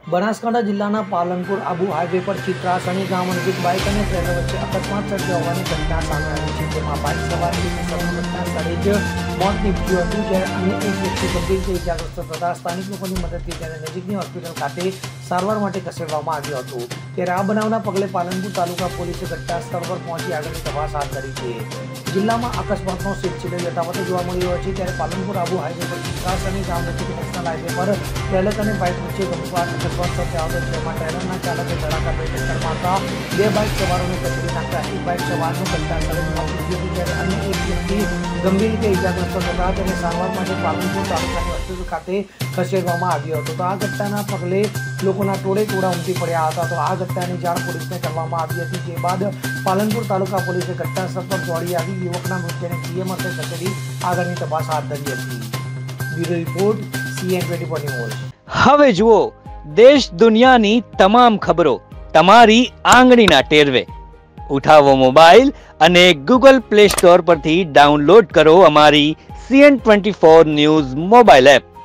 બનાસકાંઠા જિલ્લાના પાલનપુર આબુ હાઈવે પર ચિત્રાસણી ગામ નજીક બાઇક અને ટ્રેલર વચ્ચે અકસ્માત સર્જાઈ હોવાની ઘટના સામે આવી છે, જેમાં બાઇક સવાર ઘટના સ્થળે જ મોત નીપજ્યું હતું, જ્યારે અન્ય એક વ્યક્તિ ગંભીર રીતે ઇજાગ્રસ્ત થતા સ્થાનિક લોકોની મદદથી તેને નજીકની હોસ્પિટલ ખાતે સારવાર માટે ખસેડવામાં આવ્યું હતું। ત્યારે આ બનાવના પગલે પાલનપુર તાલુકા પોલીસે ઘટના સ્થળ પર પહોંચી આગળની તપાસ હાથ ધરી છે। જિલ્લામાં અકસ્માતનો સિલસિલો યથાવત જોવા મળી રહ્યો છે, ત્યારે પાલનપુર આબુ હાઈવે પર ચિત્રાસણી ગામ નજીક નેશનલ હાઈવે પર ટ્રેલર અને બાઇક વચ્ચે ગંભીર અકસ્માત સર્જાયો હતો, જેમાં ટ્રેલરના ચાલકે ધડાકાભેર ટક્કર મારતા બે બાઇક સવારોને કચડી નાખતા એક બાઇક સવારનું ઘટના સ્થળે મોત નીપજ્યું હતું, જ્યારે અન્ય એક વ્યક્તિ ગંભીર રીતે ઇજાગ્રસ્ત થતા તેને સારવાર માટે પાલનપુર તાલુકાની હોસ્પિટલ ખાતે ખસેડવામાં આવ્યો હતો। તો આ ઘટનાના પગલે લોકોના ટોળે ટોળા ઉમટી પડ્યા હતા। તો આ ઘટનાની જાણ પોલીસને કરવામાં આવી હતી, જે બાદ પાલનપુર તાલુકા પોલીસે ઘટના સ્થળ પર દોડી આવી યુવકના મૃતદેહને પીએમ અર્થે ખસેડી આગળની તપાસ હાથ ધરી હતી। Bureau report CN24 news. હવે જુઓ દેશ દુનિયાની તમામ ખબરો તમારી આંગળીના ટેરવે। ઉઠાવો મોબાઈલ અને ગૂગલ પ્લે સ્ટોર પરથી ડાઉનલોડ કરો અમારી CN24 ન્યૂઝ મોબાઈલ એપ।